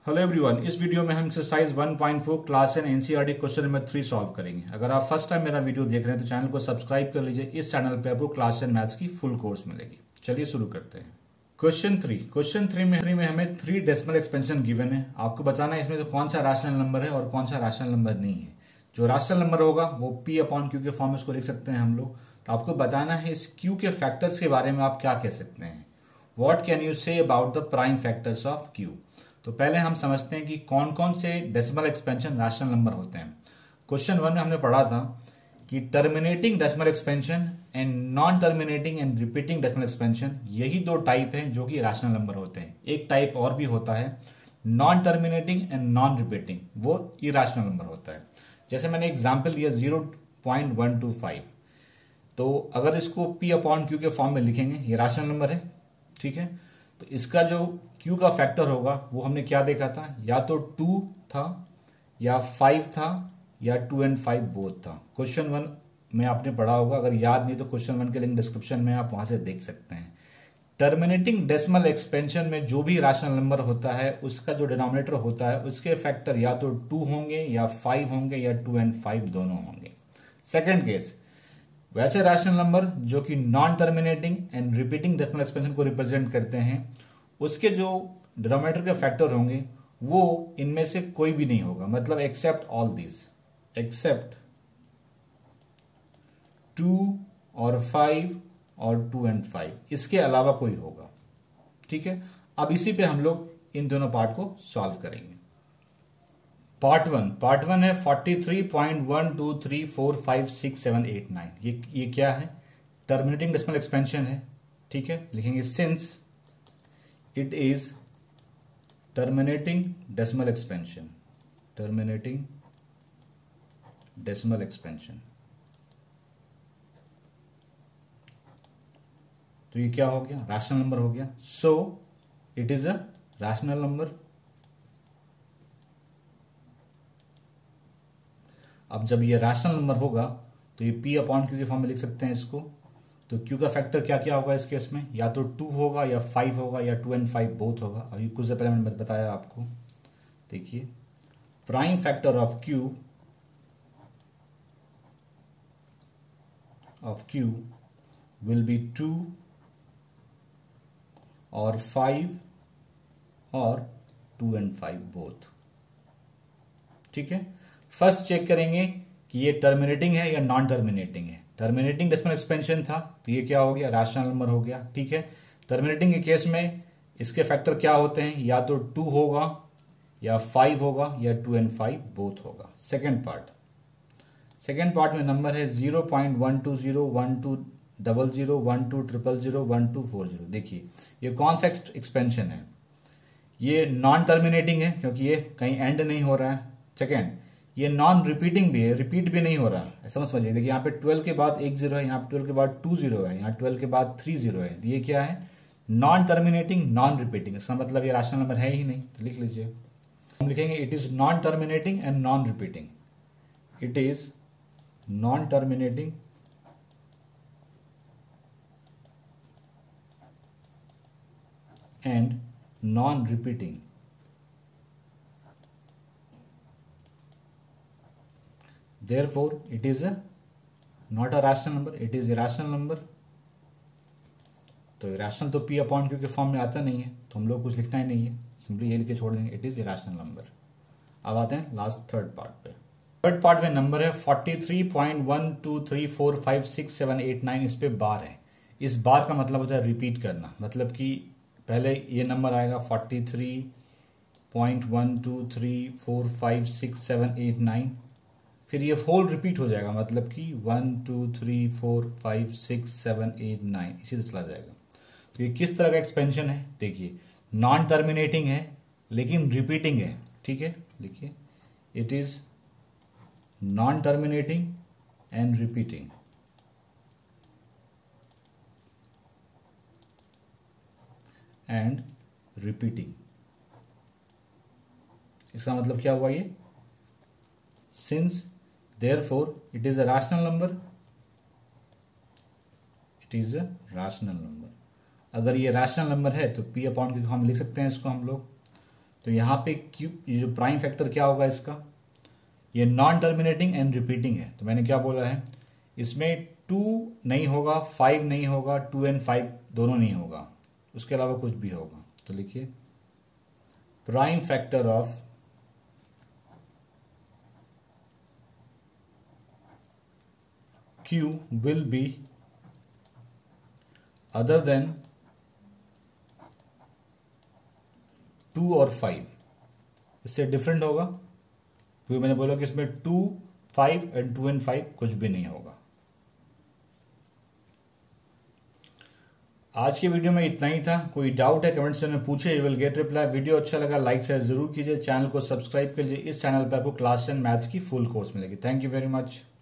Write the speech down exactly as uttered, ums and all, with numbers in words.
Hello everyone, इस video में हम exercise one point four class and NCERT question number three solve करेंगे। अगर आप फर्स्ट टाइम मेरा वीडियो देख रहे हैं तो चैनल को सब्सक्राइब कर लीजिए। इस चैनल पे आपको क्लास एंड मैथ्स की फुल कोर्स मिलेगी। चलिए शुरू करते हैं। क्वेश्चन थ्री क्वेश्चन थ्री में थ्री में हमें थ्री डेसिमल एक्सपेंशन गिवन है। आपको बताना है इसमें से कौन सा रैशनल नंबर है और कौन सा रैशनल नंबर नहीं है। जो रैशनल नंबर होगा वो पी अपॉन क्यू के फॉर्म में उसको लिख सकते हैं हम लोग। तो आपको बताना है इस क्यू के फैक्टर्स के बारे में आप क्या कह सकते हैं। What can you say about the prime factors of Q. तो पहले हम समझते हैं कि कौन कौन से डेसिमल एक्सपेंशन रैशनल नंबर होते हैं। क्वेश्चन वन में हमने पढ़ा था कि terminating decimal expansion and non terminating and repeating decimal expansion, यही दो टाइप हैं जो कि रैशनल नंबर होते हैं। एक टाइप और भी होता है non terminating and non repeating, वो इरैशनल नंबर होता है। जैसे मैंने एग्जाम्पल दिया zero point one two five, तो अगर इसको पी अपॉन क्यू के फॉर्म में लिखेंगे ये रैशनल नंबर है, ठीक है। तो इसका जो Q का फैक्टर होगा वो हमने क्या देखा था, या तो टू था या फाइव था या टू एंड फाइव बोथ था। क्वेश्चन वन में आपने पढ़ा होगा, अगर याद नहीं तो क्वेश्चन वन के लिंक डिस्क्रिप्शन में आप वहां से देख सकते हैं। टर्मिनेटिंग डेसिमल एक्सपेंशन में जो भी रैशनल नंबर होता है उसका जो डिनोमिनेटर होता है उसके फैक्टर या तो टू होंगे या फाइव होंगे या टू एंड फाइव दोनों होंगे। सेकेंड केस, वैसे रैशनल नंबर जो कि non terminating and repeating decimal expansion को रिप्रेजेंट करते हैं, उसके जो डिनोमिनेटर के फैक्टर होंगे वो इनमें से कोई भी नहीं होगा, मतलब except all this, except two और फाइव और टू एंड फाइव, इसके अलावा कोई होगा, ठीक है। अब इसी पे हम लोग इन दोनों पार्ट को सॉल्व करेंगे। पार्ट वन पार्ट वन है forty three point one two three four five six seven eight nine. ये ये क्या है, टर्मिनेटिंग डेसिमल एक्सपेंशन है, ठीक है। लिखेंगे since it is terminating decimal expansion, terminating decimal expansion, तो ये क्या हो गया, रैशनल नंबर हो गया। So it is a rational number. अब जब ये रैशनल नंबर होगा तो ये P अपॉन क्यू के फॉर्म में लिख सकते हैं इसको। तो Q का फैक्टर क्या क्या होगा इस केस में, या तो टू होगा या फाइव होगा या टू एंड फाइव बोथ होगा। अभी कुछ देर पहले मैंने बताया आपको। देखिए prime factor of Q of Q will be two और फाइव और टू एंड फाइव बोथ, ठीक है। फर्स्ट चेक करेंगे कि ये टर्मिनेटिंग है या नॉन टर्मिनेटिंग है। टर्मिनेटिंग डेसिमल एक्सपेंशन था तो ये क्या हो गया, रैशनल नंबर हो गया, ठीक है। टर्मिनेटिंग के केस में इसके फैक्टर क्या होते हैं, या तो टू होगा या फाइव होगा या टू एंड फाइव बोथ होगा। सेकेंड पार्ट सेकेंड पार्ट में नंबर है zero point one two zero one two double zero one two triple zero one two four zero. देखिए ये कौन सा एक्सपेंशन है, ये नॉन टर्मिनेटिंग है क्योंकि ये कहीं एंड नहीं हो रहा है। सेकेंड, ये नॉन रिपीटिंग भी है, रिपीट भी नहीं हो रहा है, समझ समझिए। देखिए यहाँ पे ट्वेल्व के बाद एक जीरो है, यहाँ पे ट्वेल्व के बाद टू जीरो है, यहाँ ट्वेल्व के बाद थ्री जीरो है। ये क्या है, नॉन टर्मिनेटिंग नॉन रिपीटिंग। इसका मतलब ये रैशनल नंबर है ही नहीं। तो लिख लीजिए, हम लिखेंगे it is non terminating and non repeating. It is non terminating and non repeating. Therefore, it is a not a rational number, it is a irrational number। तो irrational तो P अपॉन Q के form में आता नहीं है, तो हम लोग कुछ लिखना ही नहीं है, सिंपली ये लिख के छोड़ देंगे, इट इज irrational नंबर। अब आते हैं लास्ट थर्ड पार्ट पे। थर्ड पार्ट में नंबर है forty three point one two three four five six seven eight nine. इस पे बार है। इस बार का मतलब होता है रिपीट करना, मतलब कि पहले ये नंबर आएगा forty three point one two three four five six seven eight nine, फिर ये होल रिपीट हो जाएगा, मतलब कि one two three four five six seven eight nine इसी तरह चला जाएगा। तो ये किस तरह का एक्सपेंशन है, देखिए नॉन टर्मिनेटिंग है लेकिन रिपीटिंग है, ठीक है। लिखिए it is non terminating and repeating. And repeating इसका मतलब क्या हुआ, ये since therefore it is a rational number, it is a rational number। अगर ये रैशनल नंबर है तो P अपॉन क्यू हम लिख सकते हैं इसको हम लोग। तो यहाँ पे क्यू ये जो प्राइम फैक्टर क्या होगा इसका, ये नॉन टर्मिनेटिंग एंड रिपीटिंग है। तो मैंने क्या बोला है, इसमें टू नहीं होगा, फाइव नहीं होगा, टू एंड फाइव दोनों नहीं होगा, उसके अलावा कुछ भी होगा। तो लिखिए prime factor of Q will be other than two और फाइव, इससे डिफरेंट होगा, क्योंकि मैंने बोला कि इसमें two, five and two and five कुछ भी नहीं होगा। आज के वीडियो में इतना ही था। कोई डाउट है कमेंट सेक्शन में पूछे, you will get reply. Video अच्छा लगा लाइक शेयर जरूर कीजिए, चैनल को सब्सक्राइब कर लीजिए। इस चैनल पर आपको क्लास टेन मैथ्स की फुल कोर्स मिलेगी। Thank you very much.